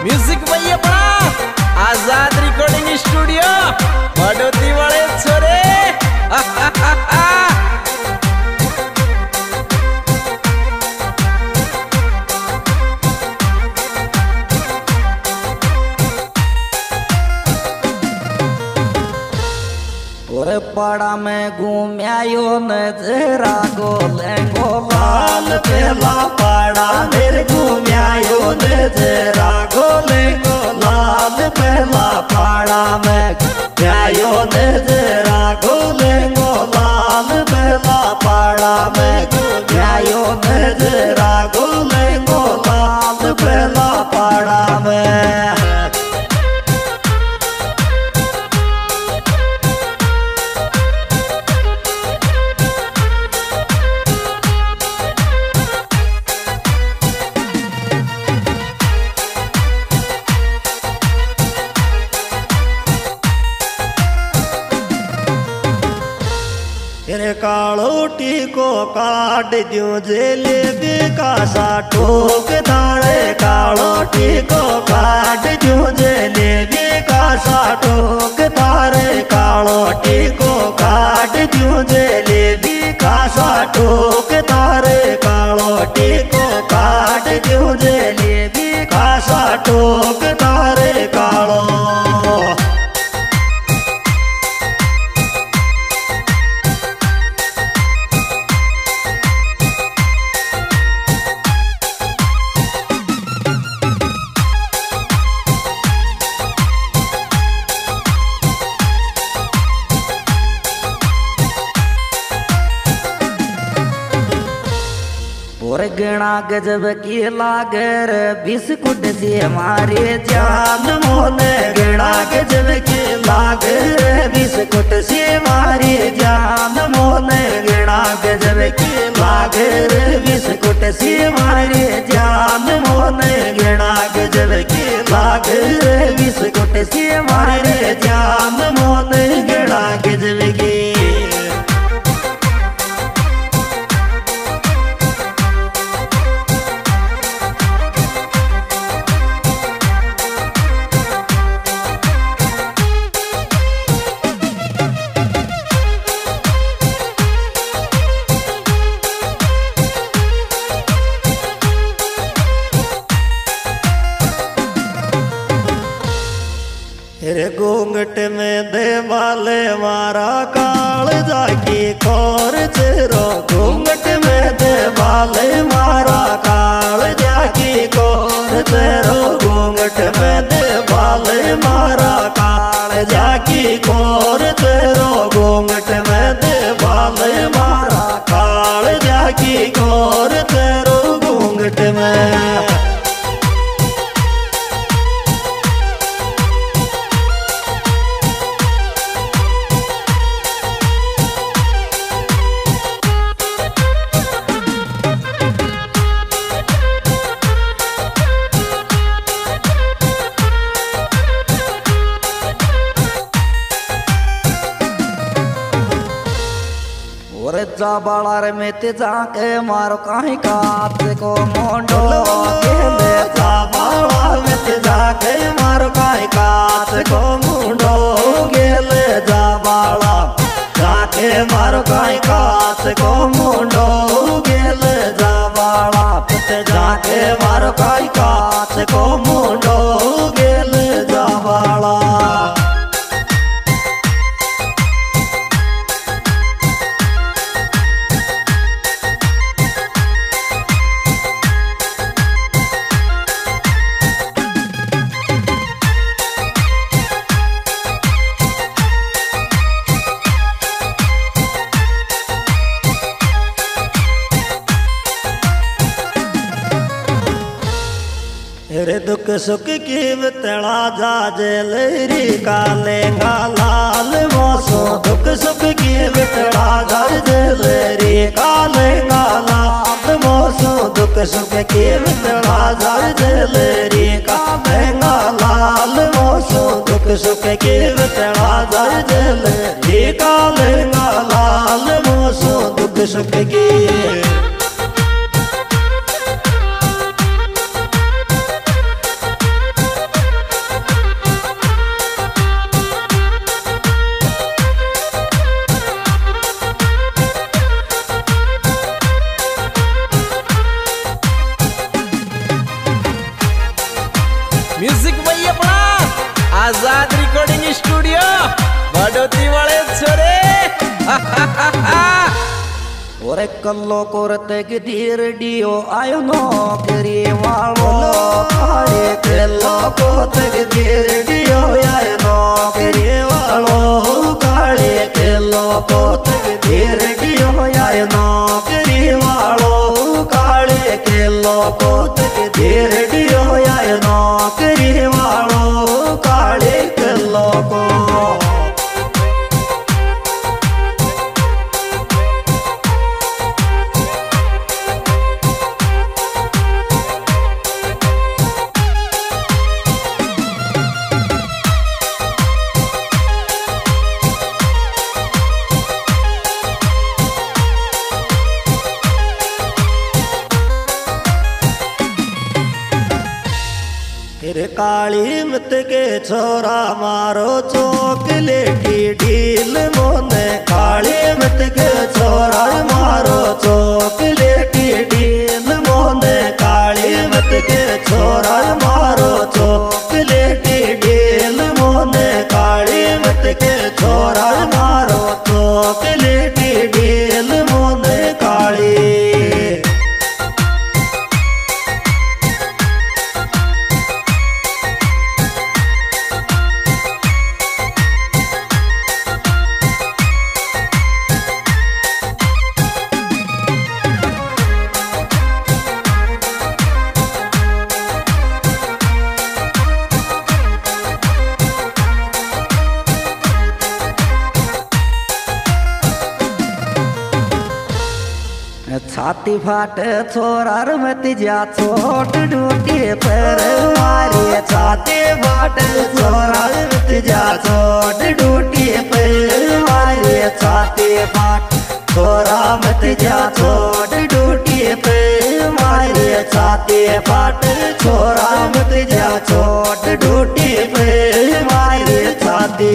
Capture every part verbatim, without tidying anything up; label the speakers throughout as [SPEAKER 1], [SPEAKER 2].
[SPEAKER 1] Music भैया बड़ा आजाद recording studio बड़ोती वाले छोरे
[SPEAKER 2] और पाड़ा में घूम्यायो नजरा गोले गोलाल पहला पाड़ा मेरे घूम्यायो नजरा गोले गोलाल पहला पाड़ा में घूम्यायो नजरा गोले गोलाल पहला पाड़ा में घूम्यायो नजरा गोले गोलाल पहला पाड़ा में तेरे कालोटी को काट दूं जलेबी का सा ठोक दाड़े कालोटी को काट दूं जलेबी का सा ठोक दाड़े कालोटी को काट दूं जलेबी का सा ठोक दाड़े कालोटी को काट दूं जलेबी का सा ठोक दाड़े कालो और गणा गजब की लागर बिस्कुट से हमारे जान मोने गणा गजब की लागर बिस्कुट से हमारे जान मोने गणा गजब की लागर बिस्कुट से हमारे जान मोने गणा गजब की लागर बिस्कुट से हमारे जान मोने गणा गजब की तेरे घूंघट में दे वाले मारा काल जाकी खोर चेरो घूंघट में दे वाले मारा काल जाकी खोर चेरो घूंघट में दे वाले मारा काल जाकी खोर चेरो घूंघट में दे वाले मारा काल जाकी खोर चेरो घूंघट में जा बालार में ते जाके मारो काहे कात को मोंडो गेले जा बालार में ते जाके मारो काहे कात को मोंडो गेले जा बाला जाके मारो काहे कात को मोंडो गेले जा बाला ते जाके मारो काहे कात को मोंडो गेले जा बाला रे दुख सुख की बतला जा जेलरी कालेगा लाल मोसो दुख सुख की बतला जा जेलरी कालेगा लाल मोसो दुख सुख की बतला जा जेलरी कालेगा लाल मोसो दुख सुख की बतला जा जेलरी कालेगा लाल मोसो दुख सुख की।
[SPEAKER 1] आजाद रिकॉर्डिंग स्टूडियो बड़ोती वाले छोरे
[SPEAKER 2] और कल्लो कोरते गिर डियो आयो नो करी वालो काले कल्लो कोरते गिर डियो आयो नो करी वालो काले कल्लो कोरते गिर डियो आयो नो करी वालो काले कल्लो कोरते गिर डियो आयो नो करी वालो काले कल्लो को काली मत के छोरा मारो चॉकलेटी ढील मोने काली मत के छोरा मारो चॉकलेटी ढील मोने काली मत के छोरा मारो चॉकलेटी ढील मोने काली मत के छोरा मारो चॉकलेटी ढील मोने काली छाती फाटे छोरार मत जा छोट डूटी पर मारी छाती फाटे छोरार मत जा छोट डूटी पर मारी छाती फाट छोरा मत जा छोट डूटी पर मारी छाती फाट छोरा मत जा छोट डूटी पर मारी छाती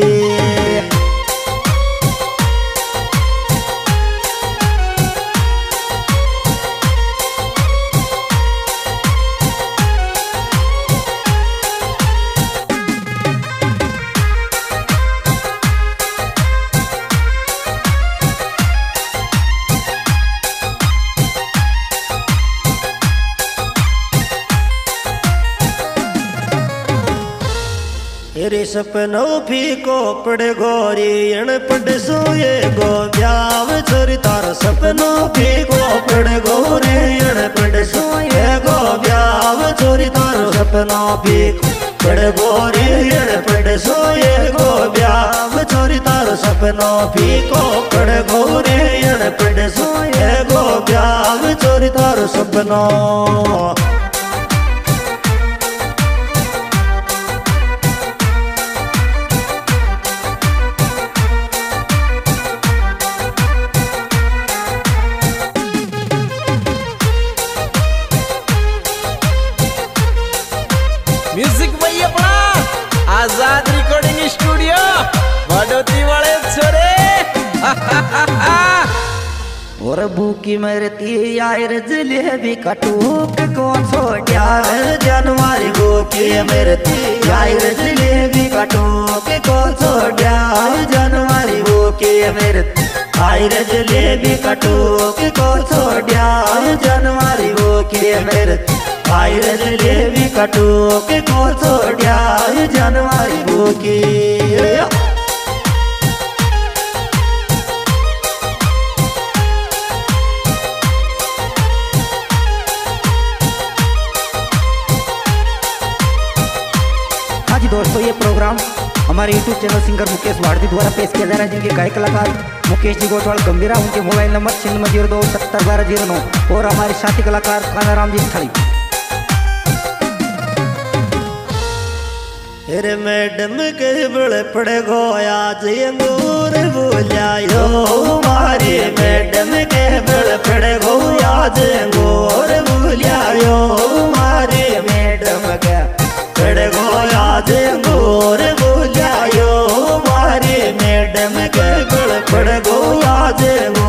[SPEAKER 2] रे सपनों फीको पड़ गोरी अण पड़ सोए गो ब्याव छोरी तार सपनों फीको पड़ गोरी अण पड़ सोए गो ब्याव छोरी तार सपनों फीको पड़ गोरी अण पड़ सोए गो ब्याव छोरी तार सपनों फीको पड़ गोरी अण पड़ सोए गो ब्याव छोरी तार सपनों
[SPEAKER 1] म्यूजिक भाई अपना आजाद रिकॉर्डिंग स्टूडियो बड़ोती वाले छोरे
[SPEAKER 2] और भूखी मरती यार जलेबी कटूक को छोड़ा जनवरी भूखी मरती यार जलेबी कटूक को छोड़ा जनवरी भूखी मरती यार जलेबी कटूक को छोड़ा जनवरी भूखी मरती यार जलेबी कटूक को छोड़ा जनवरी भूखी
[SPEAKER 3] दोस्तों ये प्रोग्राम हमारे यूट्यूब चैनल सिंगर मुकेश वाड़ती द्वारा पेश किया जा रहा है जिनके गायक कलाकार मुकेश जी गोटवाल गंभीरा उनके मोबाइल नंबर छिन्नवे जीरो दो सत्तर बारह जीरो नौ और हमारे साथी कलाकार कानाराम जी थाली।
[SPEAKER 2] अरे मैडम के बड़े पड़े गो आज अंगूर बोलियायो मारे मैडम के बड़े पड़े गो आज अंगूर बोलियायो मारे मैडम के पड़े गो आज अंगूर बोलियायो मारे मैडम के बड़े पड़े गो आज